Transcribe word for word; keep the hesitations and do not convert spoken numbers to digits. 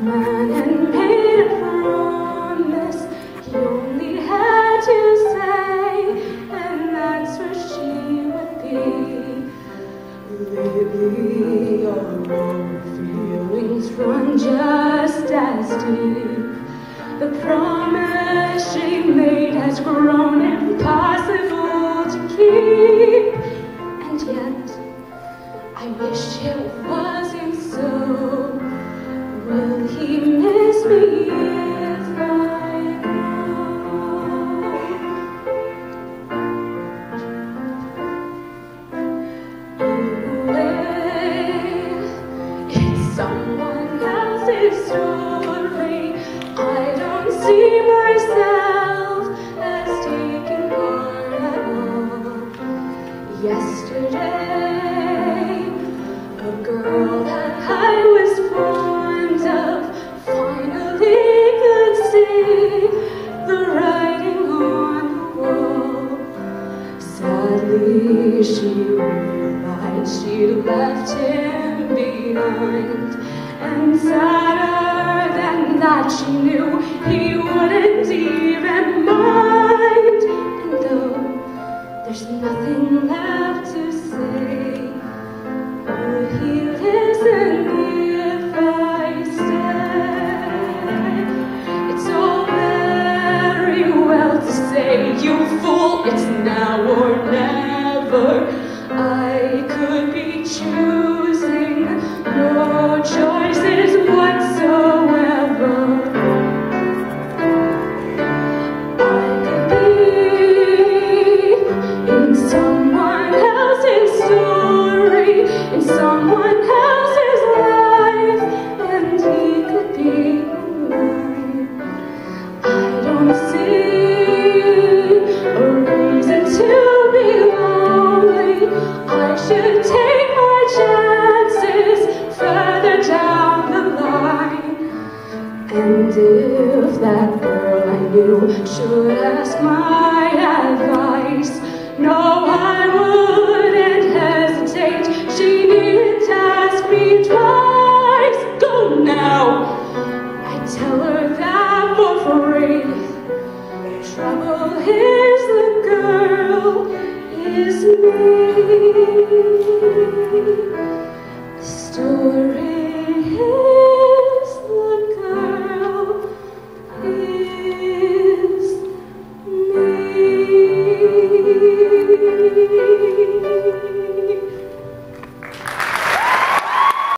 man and made a promise he only had to say, and that's where she would be. Lately, our own feelings run just as deep. The promise she made has grown impossible to keep, and yet I wish it wasn't so. Will he miss me if I go away? It's someone else's story. I don't see myself as taking part at all. Yesterday, a girl that I was fond of finally could see the writing on the wall. Sadly, she realized she'd left him behind, and sadder than that, she knew he wouldn't even mind. And though there's nothing left to say, would he listen if I stay? It's all very well to say, you fool, it's now or never. I could be choosing no choices whatsoever. I could be in someone else's story, in someone else's life, and he could be mine. I don't see a reason to be lonely. I should take my chances further down the line. And if that girl I knew should ask my advice, no, I would